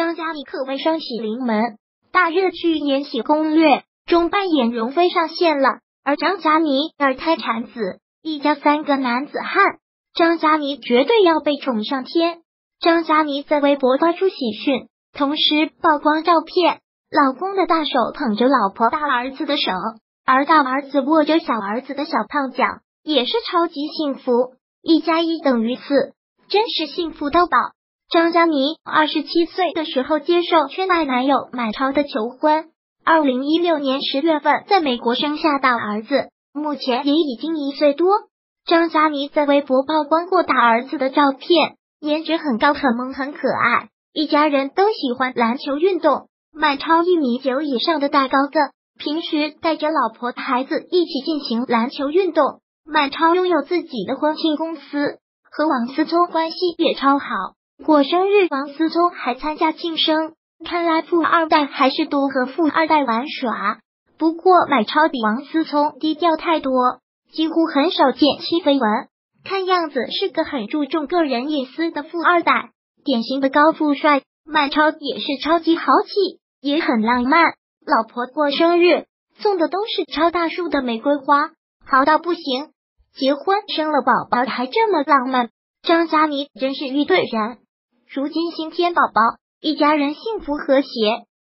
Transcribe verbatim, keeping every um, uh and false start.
张嘉倪可谓双喜临门。大热剧《延禧攻略》中扮演容妃上线了，而张嘉倪二胎产子，一家三个男子汉，张嘉倪绝对要被宠上天。张嘉倪在微博发出喜讯，同时曝光照片，老公的大手捧着老婆大儿子的手，而大儿子握着小儿子的小胖脚，也是超级幸福，一加一等于四，真是幸福到爆。张嘉倪二十七岁的时候接受圈外男友满超的求婚，二零一六年十月份在美国生下大儿子，目前也已经一岁多。张嘉倪在微博曝光过大儿子的照片，颜值很高，很萌，很可爱，一家人都喜欢篮球运动。满超一米九以上的大高个，平时带着老婆孩子一起进行篮球运动。满超拥有自己的婚庆公司，和王思聪关系也超好。过生日，王思聪还参加庆生，看来富二代还是多和富二代玩耍。不过满超比王思聪低调太多，几乎很少见其绯闻，看样子是个很注重个人隐私的富二代，典型的高富帅。满超也是超级豪气，也很浪漫，老婆过生日送的都是超大束的玫瑰花，豪到不行。结婚生了宝宝还这么浪漫，张嘉倪真是遇对人。如今新添宝宝，一家人幸福和谐。